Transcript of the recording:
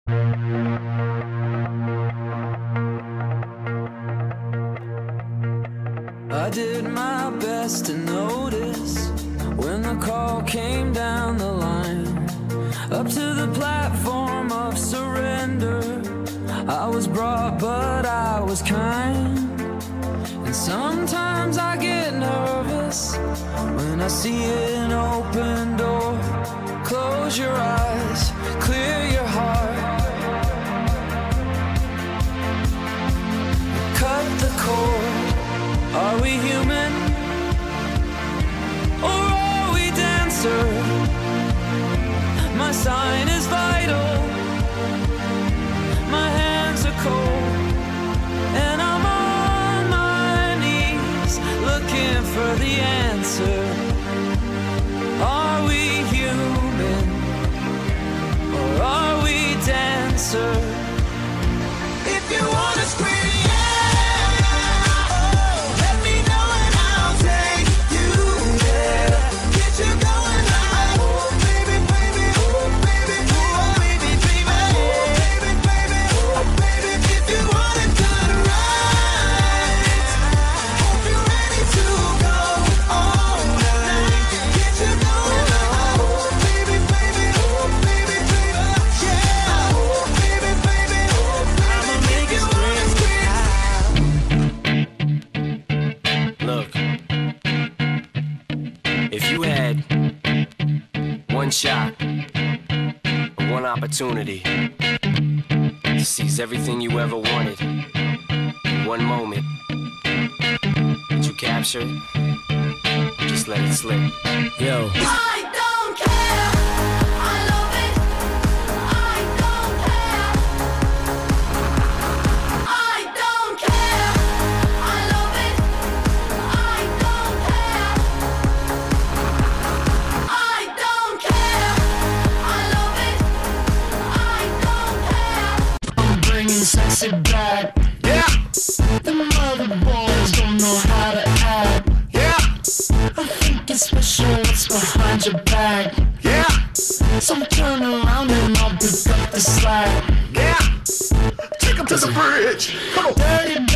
I did my best to notice when the call came down the line, up to the platform of surrender. I was brought, but I was kind. And sometimes I get nervous when I see an open door. Close your eyes, clear your heart, cut the cord. Are we human, or are we dancer? My sign is vital, my hands are cold, and I'm on my knees looking for the answer. Are we human, or are we dancer? If you wanna scream, one shot, one opportunity to seize everything you ever wanted. One moment that you captured, just let it slip. Yo. I don't care. I love it. I don't care. I don't care. I love it. I don't care. I don't care. I love it. I don't care. I'm bringing sexy back. Yeah. The mother boys don't know how to act. Yeah. I think it's special what's behind your back. Yeah. So turn around and I'll pick up the slack. Yeah. Take him to the bridge. Come on. Dirty